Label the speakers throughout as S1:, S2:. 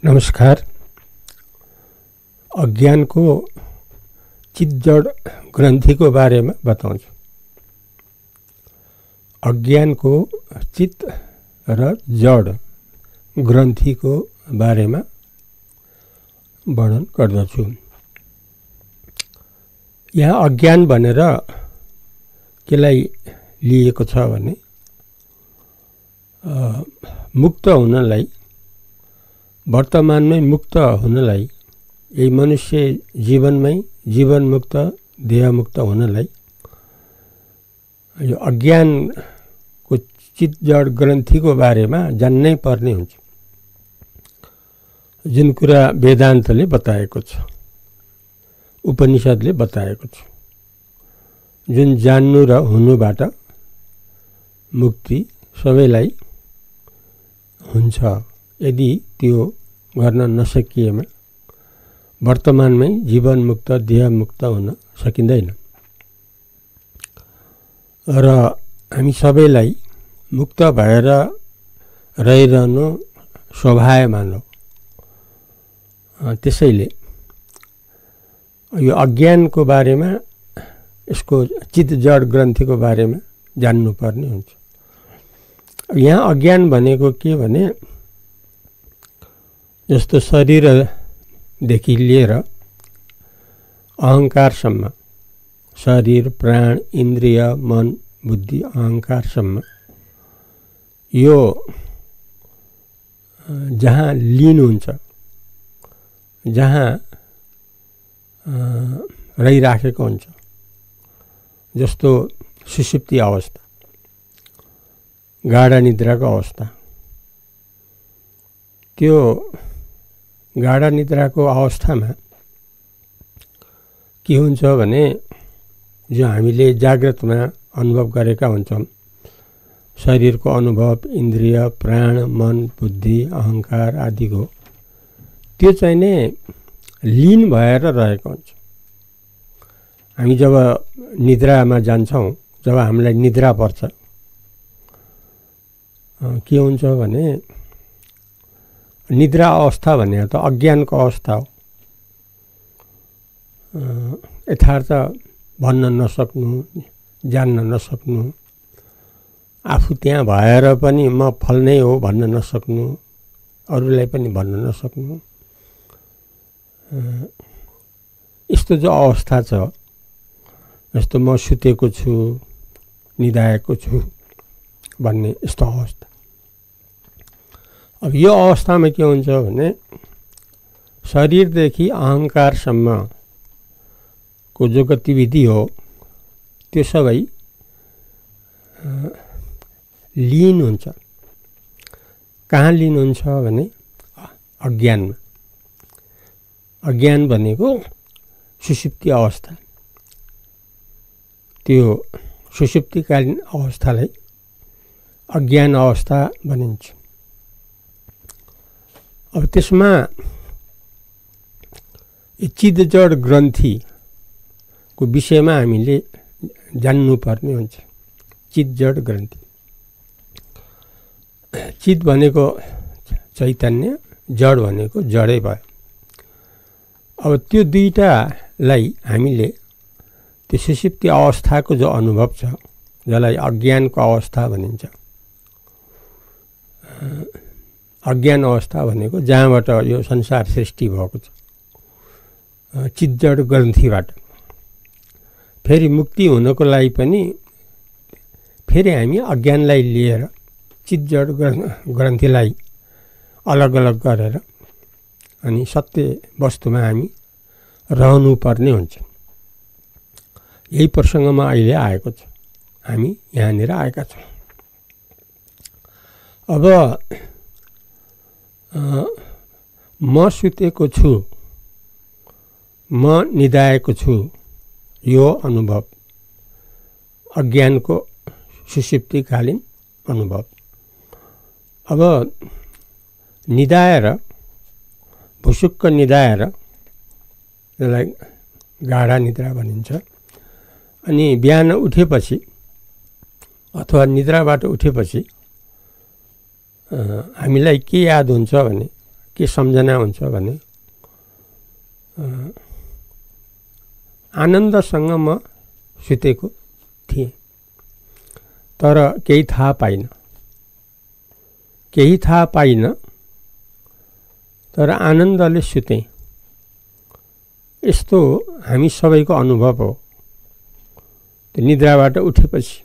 S1: नमस्कार। अज्ञानको चित जड ग्रन्थीको बारेमा बताउँछु। अज्ञानको चित र जड ग्रन्थीको बारेमा वर्णन गर्दछु। यहाँ अज्ञान भनेर केलाई लिएको छ भने मुक्त हुनलाई, वर्तमानमै मुक्त हुनलाई, यही मनुष्य जीवनमै जीवन मुक्त देह मुक्त हुनलाई यो अज्ञानको चित जड ग्रन्थीको बारेमा जान्नै पर्ने हुन्छ। जुन कुरा वेदान्तले बताएको छ, उपनिषदले बताएको छ, जुन जान्नु र हुनुबाट मुक्ति सबैलाई हुन्छ। यदि त्यो गर्न नसकिएमा वर्तमानमै जीवन मुक्त देह मुक्त हुन सकिँदैन। र हामी सबैलाई मुक्त भएर रहिरहनु स्वाभाविक हो। त्यसैले यो अज्ञानको बारेमा, यसको चित जड ग्रन्थीको बारेमा जान्नुपर्ने हुन्छ। यहाँ अज्ञान भनेको के भने जस्तो शरीरदेखि लिएर अहङ्कारसम्म, शरीर प्राण इन्द्रिय मन बुद्धि अहङ्कारसम्म यो जहाँ लीन हुन्छ, जहाँ रहिराखेको हुन्छ, जस्तो सुषुप्ति अवस्था, गाढा निद्राको अवस्था, त्यो गाढा निद्राको अवस्थामा के हुन्छ भने जो हामीले जाग्रतमा अनुभव गरेका हुन्छौँ, शरीरको अनुभव, इन्द्रिय प्राण मन बुद्धि अहङ्कार आदिको, त्यो चाहिँ नै लीन भएर रहेको हुन्छ। हामी जब निद्रामा जान्छौँ, जब हामीलाई निद्रा पर्छ, के हुन्छ भने निद्रा अवस्था भने त अज्ञानको अवस्था हो। यथार्थ भन्न नसक्नु, जान्न नसक्नु, आफू त्यहाँ भएर पनि म फल्नै हो भन्न नसक्नु, अरूलाई पनि भन्न नसक्नु, यस्तो जो अवस्था छ, जस्तो म सुतेको छु, निदाएको छु भन्ने यस्तो अवस्था। अब यो अवस्थामा के हुन्छ भने शरीरदेखि अहङ्कारसम्मको जो गतिविधि हो त्यो सबै लीन हुन्छ। कहाँ लीन हुन्छ भने अज्ञानमा। अज्ञान भनेको सुषुप्ति अवस्था। त्यो सुषुप्तिकालीन अवस्थालाई अज्ञान अवस्था भनिन्छ। अब त्यसमा चित जड ग्रन्थीको विषयमा हामीले जान्नुपर्ने हुन्छ। चित जड ग्रन्थी, चित भनेको चैतन्य, जड भनेको जडै भयो। अब त्यो दुईटालाई हामीले त्यो सुषुप्ति अवस्थाको जो अनुभव छ, जसलाई अज्ञानको अवस्था भनिन्छ, अज्ञान अवस्था भनेको जहाँबाट यो संसार सृष्टि भएको छ, चित जड ग्रन्थीबाट फेरि मुक्ति हुनको लागि पनि फेरि हामी अज्ञानलाई लिएर चित जड ग्रन्थीलाई अलग अलग गरेर अनि सत्य वस्तुमा हामी रहनुपर्ने हुन्छ। यही प्रसङ्गमा अहिले आएको छ। हामी यहाँनिर आएका छौँ। अब म सुतेको छु, म निदाएको छु, यो अनुभव अज्ञानको सुषुप्तिकालीन अनुभव। अब निदाएर, भुसुक्क निदाएर, त्यसलाई गाढा निद्रा भनिन्छ। अनि बिहान उठेपछि अथवा निद्राबाट उठेपछि हामीलाई के याद हुन्छ भने के सम्झना हुन्छ भने आनन्दसँग म सुतेको थिएँ, तर केही थाहा पाइनँ, तर आनन्दले सुतेँ। यस्तो हामी सबैको अनुभव हो। त्यो निद्राबाट उठेपछि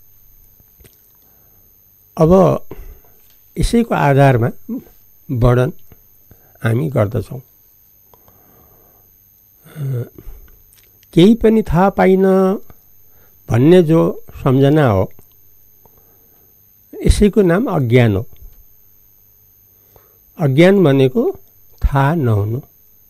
S1: अब यसैको आधारमा वर्णन हामी गर्दछौँ। केही पनि थाहा पाइनँ भन्ने जो सम्झना हो, यसैको नाम अज्ञान हो। अज्ञान भनेको थाहा नहुनु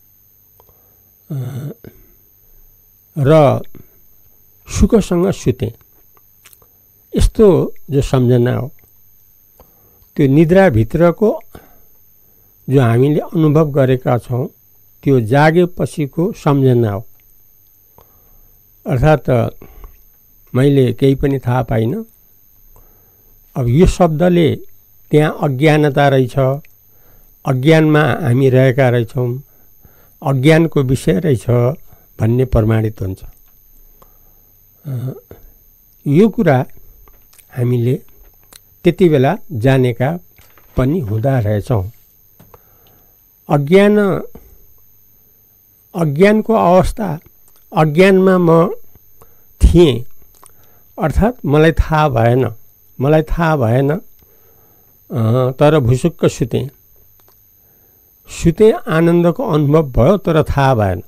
S1: र सुखसँग सुतेँ यस्तो जो सम्झना हो, त्यो निद्राभित्रको जो हामीले अनुभव गरेका छौँ त्यो जागेपछिको सम्झना हो। अर्थात् मैले केही पनि थाहा पाइनँ। अब यो शब्दले त्यहाँ अज्ञानता रहेछ, अज्ञानमा हामी रहेका रहेछौँ, अज्ञानको विषय रहेछ भन्ने प्रमाणित हुन्छ। यो कुरा हामीले त्यति बेला जानेका पनि हुँदा रहेछौँ। अज्ञानको अवस्था, अज्ञानमा म थिएँ, अर्थात् मलाई थाहा भएन, तर भुसुक्क सुतेँ, आनन्दको अनुभव भयो, तर थाहा भएन।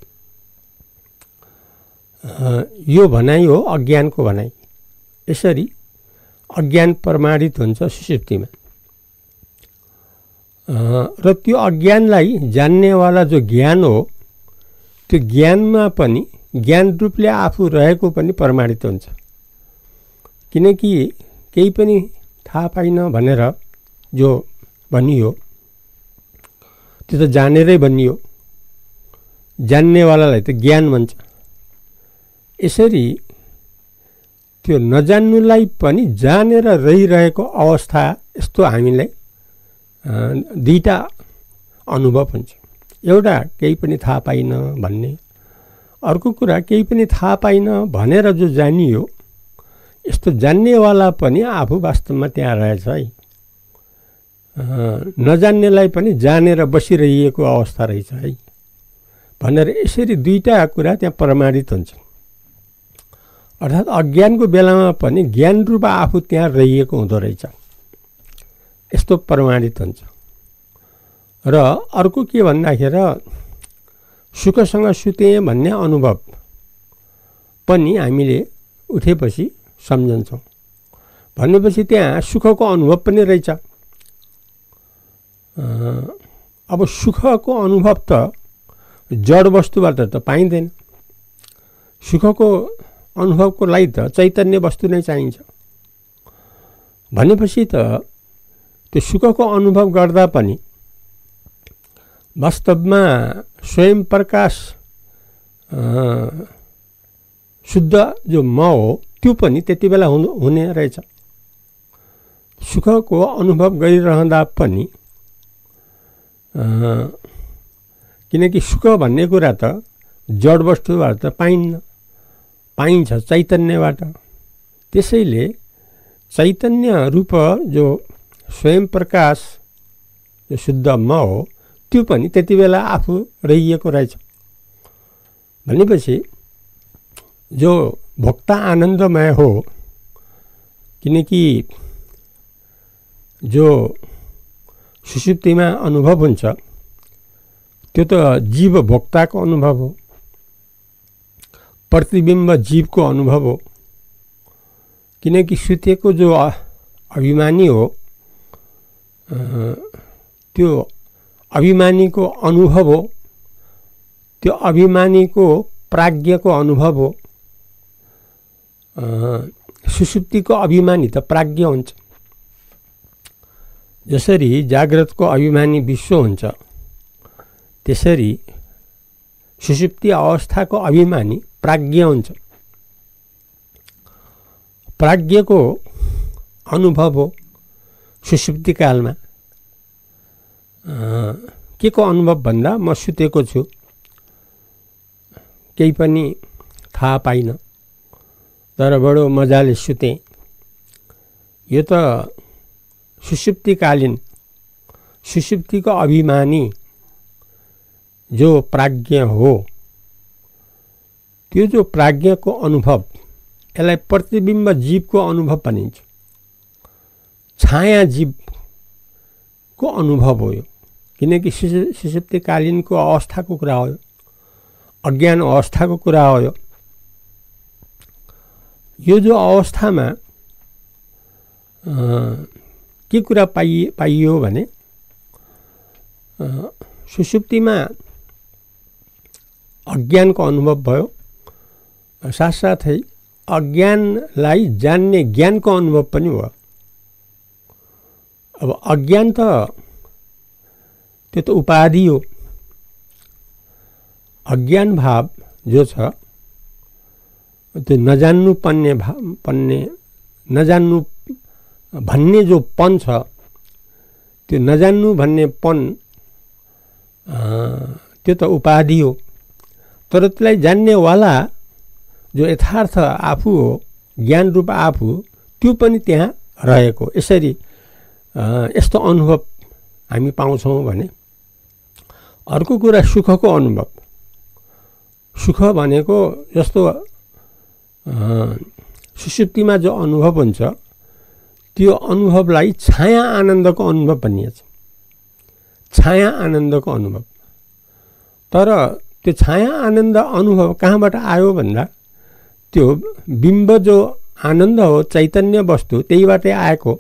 S1: यो भनाइ हो अज्ञानको भनाइ। यसरी अज्ञान प्रमाणित हुन्छ सुषुप्तिमा। र त्यो अज्ञानलाई जान्नेवाला जो ज्ञान हो, त्यो ज्ञानमा पनि ज्ञान रूपले आफू रहेको पनि प्रमाणित हुन्छ। किनकि केही पनि थाहा पाइनँ भनेर जो भनियो त्यो त जानेरै भनियो, जान्नेवालालाई त ज्ञान भन्छ। यसरी त्यो नजान्नुलाई पनि जानेर रहिरहेको अवस्था, यस्तो हामीलाई दुईटा अनुभव हुन्छ। एउटा केही पनि थाहा पाइनँ भन्ने, अर्को कुरा केही पनि थाहा पाइनँ भनेर जो जानियो, यस्तो जान्नेवाला पनि आफू वास्तवमा त्यहाँ रहेछ है। नजान्नेलाई पनि जानेर बसिरहिएको अवस्था रहेछ है भनेर यसरी दुईटा कुरा त्यहाँ प्रमाणित हुन्छ। अर्थात् अज्ञानको बेलामा पनि ज्ञान रूप आफू त्यहाँ रहिएको हुँदो रहेछ, यस्तो प्रमाणित हुन्छ। र अर्को के भन्दाखेरि सुखसँग सुतेँ भन्ने अनुभव पनि हामीले उठेपछि सम्झन्छौँ। भनेपछि त्यहाँ सुखको अनुभव पनि रहेछ। अब सुखको अनुभव त जड वस्तुबाट त पाइँदैन। सुखको अनुभवको लागि त चैतन्य वस्तु नै चाहिन्छ। भनेपछि त त्यो सुखको अनुभव गर्दा पनि वास्तवमा स्वयं प्रकाश शुद्ध जो म हो, त्यो पनि त्यति बेला हुने रहेछ। सुखको अनुभव गरिरहँदा पनि किनकि सुख भन्ने कुरा त जड वस्तुबाट त पाइन्छ चैतन्यबाट। त्यसैले चैतन्य रूप जो स्वयं प्रकाश जो शुद्ध म हो, त्यो पनि त्यति बेला आफू रहिएको रहेछ। भनेपछि जो भोक्ता आनन्दमय हो, किनकि जो सुषुप्तिमा अनुभव हुन्छ त्यो त जीव भोक्ताको अनुभव हो, प्रतिबिम्ब जीवको अनुभव हो। किनकि सुतेको जो अभिमानी हो, त्यो अभिमानीको अनुभव हो, त्यो अभिमानीको प्राज्ञको अनुभव हो। सुषुप्तिको अभिमानी त प्राज्ञ हुन्छ। जसरी जाग्रतको अभिमानी विश्व हुन्छ, त्यसरी सुषुप्ति अवस्थाको अभिमानी प्राज्ञ हुन्छ। प्राज्ञको अनुभव हो सुषुप्ति कालमा। के को अनुभव भन्दा म सुतेको छु, केही पनि थाहा पाइनँ, तर बडो मजाले सुतेँ। यो त सुषुप्तिकालीन सुषुप्तिको अभिमानी जो प्राज्ञ हो, त्यो जो प्राज्ञको अनुभव, यसलाई प्रतिबिम्ब जीवको अनुभव भनिन्छ। छाया जीवको अनुभव हो यो, किनकि सुषुप्तिकालीनको अवस्थाको कुरा हो, अज्ञान अवस्थाको कुरा हो। यो जो अवस्थामा के कुरा पाइयो भने सुषुप्तिमा अज्ञानको अनुभव भयो, साथसाथै अज्ञानलाई जान्ने ज्ञानको अनुभव पनि भयो। अब अज्ञान त त्यो त उपाधि हो। अज्ञान भाव जो छ त्यो नजान्नु नजान्नु भन्ने जो पन छ, त्यो नजान्नु भन्ने पन त्यो त उपाधि हो। तर त्यसलाई जान्नेवाला जो यथार्थ आफू हो, ज्ञान रूप आफू, त्यो पनि त्यहाँ रहेको। यसरी यस्तो अनुभव हामी पाउँछौँ भने। अर्को कुरा सुखको अनुभव। सुख भनेको जस्तो सुषुप्तिमा जो अनुभव हुन्छ त्यो अनुभवलाई छाया आनन्दको अनुभव भनिन्छ। छाया आनन्दको अनुभव। तर त्यो छाया आनन्द अनुभव कहाँबाट आयो भन्दा त्यो बिम्ब जो आनन्द हो, चैतन्य वस्तु, त्यहीबाटै आएको।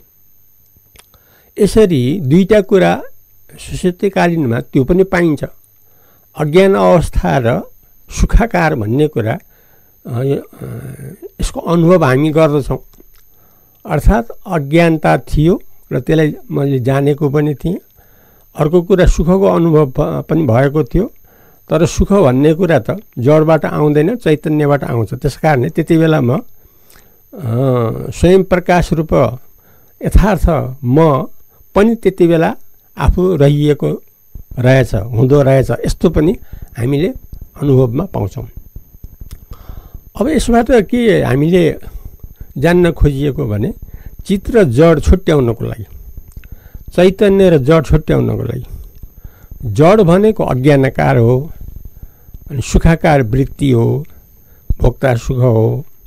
S1: यसरी दुईटा कुरा सुषुप्तिकालीनमा त्यो पनि पाइन्छ। अज्ञान अवस्था र सुखाकार भन्ने कुरा यसको अनुभव हामी गर्दछौँ। अर्थात् अज्ञानता थियो र त्यसलाई मैले जानेको पनि थिएँ। अर्को कुरा सुखको अनुभव पनि भएको थियो। तर सुख भन्ने कुरा त जडबाट आउँदैन, चैतन्यबाट आउँछ। त्यस कारणले त्यति बेला म स्वयं प्रकाश रूप यथार्थ म पनि त्यति बेला आफू रहिएको रहेछ, हुँदो रहेछ, यस्तो पनि हामीले अनुभवमा पाउँछौँ। अब यसबाट के हामीले जान्न खोजिएको भने चित्त र जड छुट्याउनको लागि, चैतन्य र जड छुट्याउनको लागि। जड भनेको अज्ञानकार हो, अनि सुखाकार वृत्ति हो, भोक्ता सुख हो।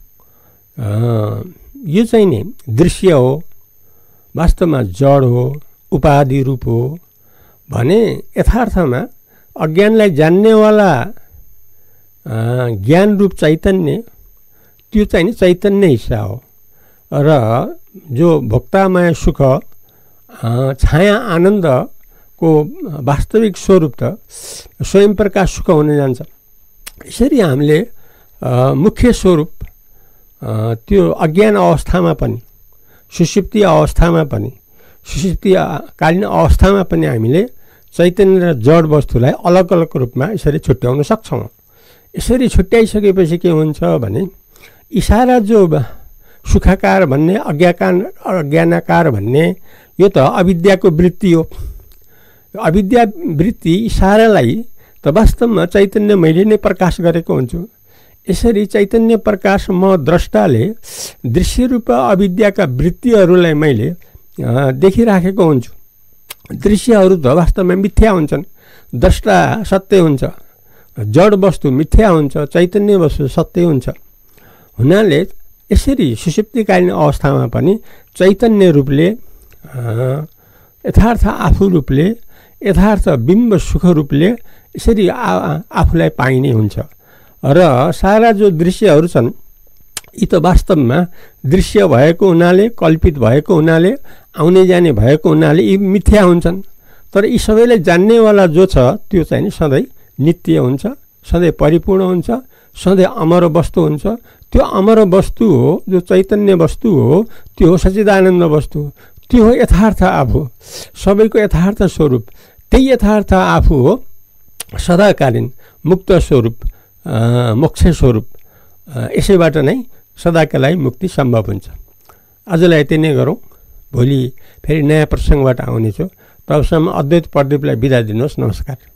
S1: यो चाहिँ नि दृश्य हो, वास्तवमा जड हो, उपाधि रूप हो भने यथार्थमा अज्ञानलाई जान्नेवाला ज्ञान रूप चैतन्य, त्यो चाहिँ नि चैतन्य हिस्सा हो। र जो भोक्तामय सुख, छाया आनन्दको वास्तविक स्वरूप त स्वयं प्रकाश सुख हुन जान्छ। यसरी हामीले मुख्य स्वरूप त्यो अज्ञान अवस्थामा पनि, सुषुप्ति अवस्थामा पनि, सुषुप्तिकालीन अवस्थामा पनि हामीले चैतन्य र जड वस्तुलाई अलग अलग रूपमा यसरी छुट्याउन सक्छौँ। यसरी छुट्याइसकेपछि के हुन्छ भने इसारा जो सुखाकार भन्ने, अज्ञानाकार भन्ने, यो त अविद्याको वृत्ति हो। अविद्या वृत्ति इसारालाई त वास्तवमा चैतन्य मैले नै प्रकाश गरेको हुन्छु। यसरी चैतन्य प्रकाश म द्रष्टाले दृश्य रूप अविद्याका वृत्तिहरूलाई मैले देखिराखेको हुन्छु। दृश्यहरू त वास्तवमा मिथ्या हुन्छन्, द्रष्टा सत्य हुन्छ, जड वस्तु मिथ्या हुन्छ, चैतन्य वस्तु सत्य हुन्छ। हुनाले यसरी सुषुप्तिकालीन अवस्थामा पनि चैतन्य रूपले, यथार्थ आफू रूपले, यथार्थ बिम्ब सुख रूपले यसरी आफूलाई पाइने हुन्छ। र सारा जो दृश्यहरू छन् यी त वास्तवमा दृश्य भएको हुनाले, कल्पित भएको हुनाले, आउने जाने भएको हुनाले यी मिथ्या हुन्छन्। तर यी सबैलाई जान्नेवाला जो छ त्यो चाहिँ सधैँ नित्य हुन्छ, सधैँ परिपूर्ण हुन्छ, सधैँ अमर वस्तु हुन्छ। त्यो अमर वस्तु हो, जो चैतन्य वस्तु हो, त्यो हो सच्चिदानन्द वस्तु, त्यो हो यथार्थ आफू, सबैको यथार्थ स्वरूप। त्यही यथार्थ आफू हो सदाकालीन मुक्त स्वरूप, मोक्ष स्वरूप। यसैबाट नै सदाका लागि मुक्ति सम्भव हुन्छ। आजलाई यति नै गरौँ। भोलि फेरि नयाँ प्रसङ्गबाट आउनेछु। तबसम्म अद्वैत प्रदीपलाई बिदा दिनुहोस्। नमस्कार।